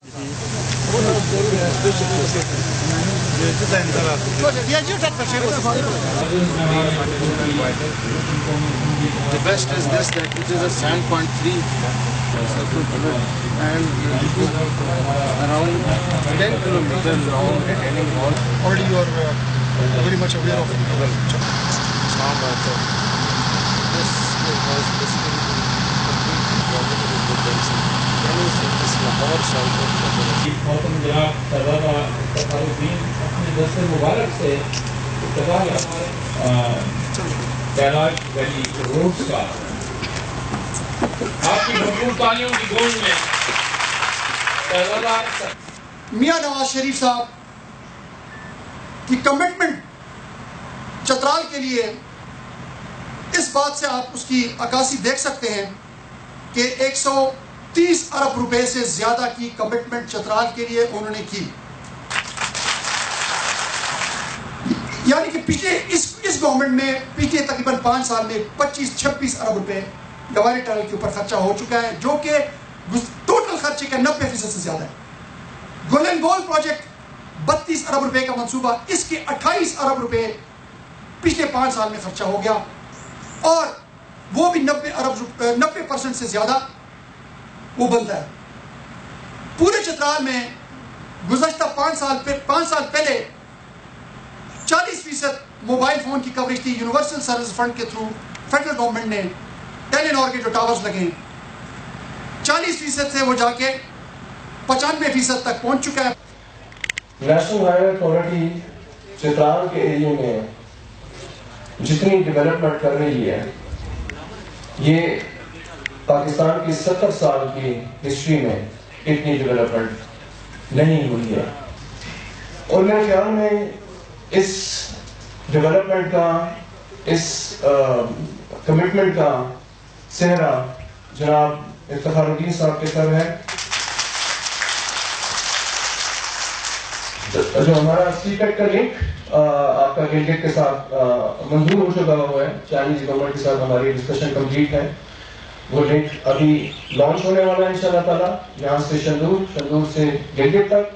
The best is this, that it is a 7.3 and around 10 kilometers long retaining wall. Already you are very much aware of it. This was basically complete problem with the density. Can you see this Lahore shelter? موسم جناب سردار فاروقین اپنے دست مبارک سے ابتدا Kailash valley roads کا آپ کی بھرپور تالیوں کی گونج میں میاں نواز شریف صاحب کی کمٹمنٹ چترال کے لیے اس بات سے آپ اس کی عکاسی دیکھ سکتے ہیں کہ 130 ارب روپے سے زیادہ کی کمٹمنٹ چترال کے لیے انہوں نے کی. یعنی کہ پچھلے اس گورنمنٹ میں پچھلے تقریباً 5 سال میں 25-26 ارب روپے گوارے ٹنل کے اوپر خرچہ ہو چکا ہے، جو کہ ٹوٹل خرچے کا 90% سے زیادہ ہے. گولڈن گول پروجیکٹ 32 ارب روپے کا منصوبہ، اس کے 28 ارب روپے پچھلے 5 سال میں خرچہ ہو گیا، اور وہ بھی 90% سے زیادہ وہ بنتا ہے. پورے چترال میں گزشتہ 5 سال پہلے 40% موبائل فون کی کوریج تھی. یونیورسل سروس فنڈ کے تھرو فیڈرل گورنمنٹ نے ٹیلینور کے جو ٹاورز لگے 40% سے وہ جا کے 95% تک پہنچ چکا ہے. National highway authority Chitral کے ایریے میں جتنی ڈیولپمنٹ کر رہی ہے، یہ پاکستان کی 70 سال کی ہسٹری میں اتنی ڈیولپمنٹ نہیں ہوئی ہے. اور میرے خیال میں اس ڈیولپمنٹ کا، اس کمٹمنٹ کا صحرا جناب افتخار الدین صاحب کے سر ہے. جو ہمارا سی پیک کا لنک آپ کا گلگت کے ساتھ منظور ہو چکا ہوا ہے، چائنیز گورنمنٹ کے ساتھ ہماری ڈسکشن کمپلیٹ ہے. وہ لنک ابھی لانچ ہونے والا ہے انشاءاللہ تعالی، یہاں سے شندور سے گلگت تک.